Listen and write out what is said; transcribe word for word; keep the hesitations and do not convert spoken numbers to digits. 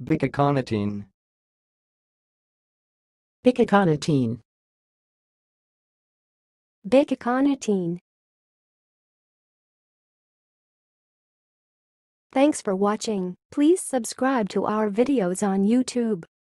bikhaconitine, bikhaconitine, bikhaconitine. Thanks for watching. Please subscribe to our videos on YouTube.